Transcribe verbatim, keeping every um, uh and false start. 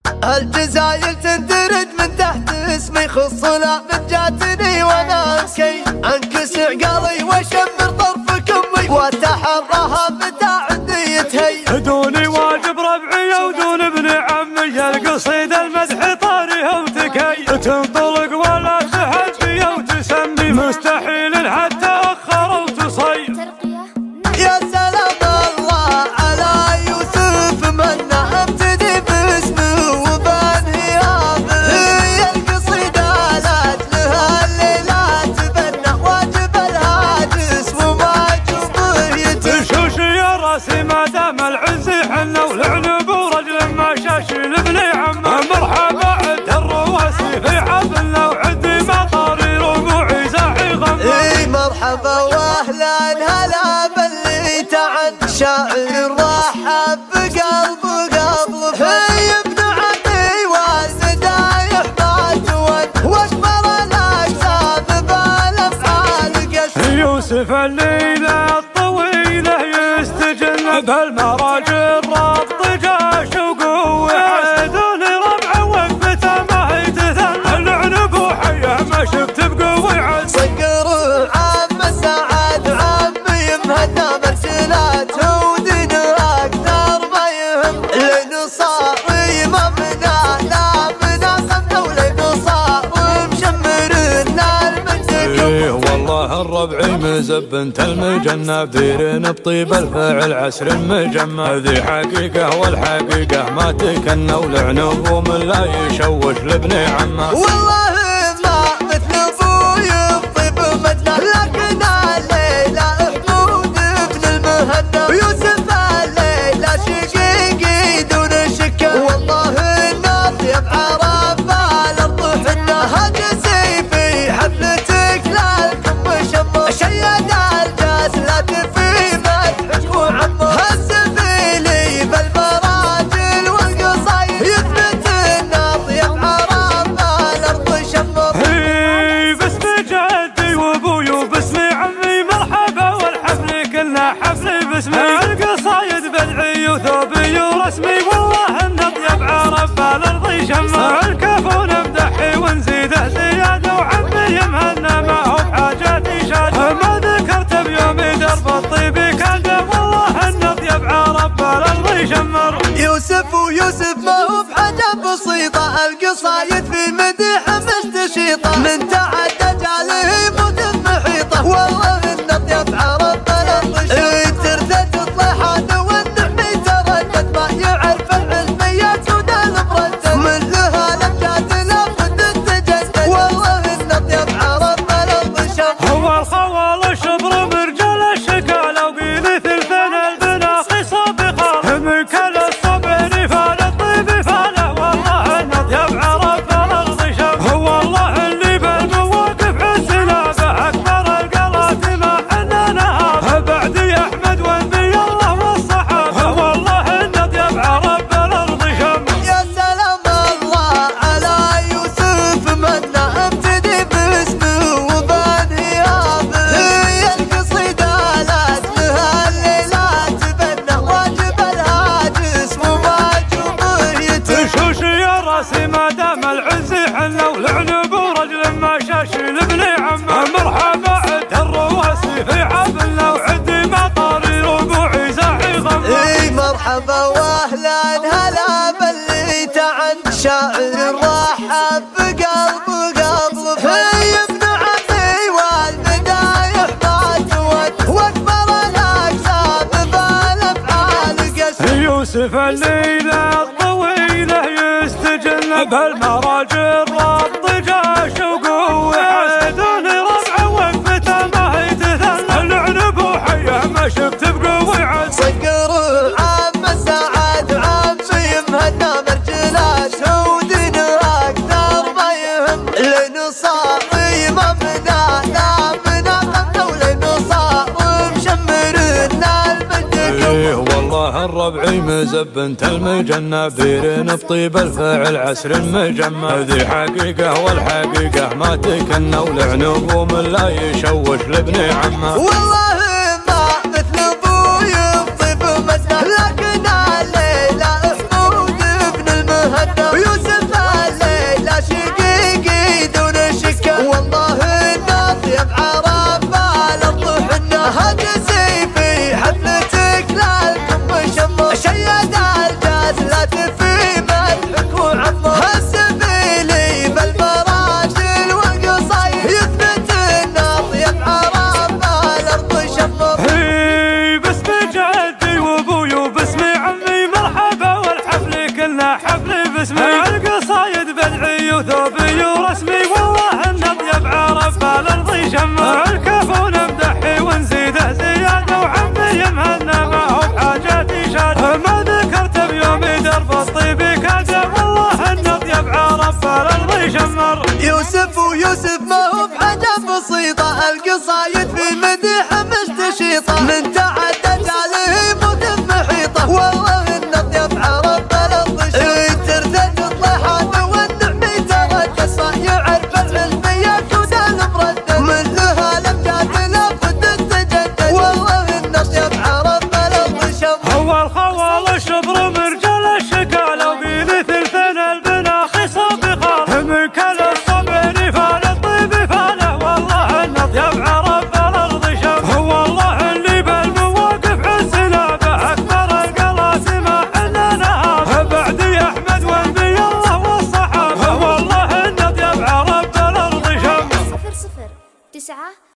الجزاير تندرج من تحت اسمي، خص لافت جاتني وانا ابكي، انكس عقالي واشمر طرف كمي واتحراها متى عندي يتهي. دوني واجب ربعي ودون ابن عمي، القصيد المدح طاريها وتكي، تنطلق ولا تهدي وتسمي، مستحيل حتى اخر وتصي. يا سلام الله على يوسف من ابتدي باسمه وبنهي هذه، هي القصيدة لها الليلة تبنى واجب الهاجس وما جبه يتم. شوش يا راسي ما دام العز حنا والعنب ورجل ما شاش لابن عمه، مرحبا عد الرواسي في حبلنا وعدي مطاري ربوعي زاحي غمه. اي مرحبا واهلا هلا باللي تعد، شاعر رحب بقلب قبل في ابن عمي والمدايح ما تود، واكبر الاكساب بالافعال قس. يوسف الليله الطويله يستجن بالمراجل ربط جاش وقوه، دون ربع وقفته ما هي تثنى، العنب وحيه ما شفت بقوه عز. صقر عم سعد عمي مهنا مرسلات ودين اكثر ما يهم، لين صار امامنا لا مناقبنا ولين صار مشمرنا المنتكم. ايه والله الربعي مزبنت المجنة، بديرين بطيب الفعل عسر مجمع، ذي حقيقة والحقيقة ما تكنى، ولعنب ومن لا يشوش لابن عمه. والله ما مثل ابوي الطيب مثله، لكن الليلة حمود ابن المهنا، ويوسف الليلة شقيقي دون شكه، والله الناطيب عرب الارض حنا، هاجسي في حفلتك للكم شمه، شيد الجاس لا تفي مدحك وعمه، هالسفيلي بالمراجل والقصايد يثبت الناطيب عرب الارض شمه. هي باسم جدي وابوي وباسم عمي مرحبا، والحفل كله حفل باسمي، القصايد بدعي وثوبي ورسمي، والله النطيب عرب الارض شمه، الكفون مدحي ونزيده زياده، وعمي يمهنا ما هو بحاجاتي شاده، ما ذكرت بيومي درب الطيب كان ده، والله النطيب عرب الارض شمر. يوسف ويوسف ما هو بحاجة بسيطة، القصايد في مديحه مستشيطة، من تعدى جاله موت محيطة، والله النطيب عرب الارض شمر. ترثة الطيحان والنعمي تردد، ما يعرف العلميات وده المردد، من لها لبجات لابد تجدد، والله النطيب عرب الارض شمر. هو الخوال الشبر برجال الشكالة، وقيل ثلثين البنا خصاب خاله، من كل الصبر فال الطيب فاله، والله النطيب عرب الارض شمر. هو الله اللي بالمواقف عالسلامة، اكبر القلات ما حنا نهابه، بعدي احمد وانبي الله والصحابه، والله النطيب عرب الارض شمر. يا سلام الله على يوسف من ابتدي باسمه وبنهي هذه، هي القصيدة لها الليلة تبنى واجب الهاجس وما جبه يتم. شوش يا راسي ما دام العز حنا والعنب ورجل ما شاش لابن عمه، مرحبا عد الرواسي في حبلنا وعدي مطاري ربوعي زاحي غمه. اي مرحبا واهلا هلا باللي تعد، شاعر رحب بقلب قبل في ابن عمي والمدايح ما تود، واكبر الاكساب بالافعال قس. يوسف الليله الطويله يستجن بالمراجل ربط جاش وقوه، دون ربع وقفته ما هي تثنى، العنب وحيه ما شفت بقوه عز. صقر عم سعد عمي مهنا مرجلات ودين اكثر ما يهم، لين صار امامنا لا مناقبنا ولين صار مشمرنا المنتكم. ايه والله الربعي مزبنت المجنة، بديرين بطيب الفعل عسر مجمع، ذي حقيقة والحقيقة ما تكنى، ولعنب ومن لا يشوش لابن عمه. والله ما مثل ابوي الطيب مثله، لكن الليلة حمود ابن المهنا، كلنا حفل باسمي، القصايد بدعي وثوبي ورسمي، والله ان اطيب عرب بالارض يشمر، الكفون مدحي ونزيده زياده، وعمي يمهلنا ما هو بحاجه شاد، ما ذكرت بيومي درب الطيب كاده، والله ان اطيب عرب بالارض يشمر. يوسف ويوسف ما هو بحاجه بسيطه، القصايد في مديح مستشيطه، من تعب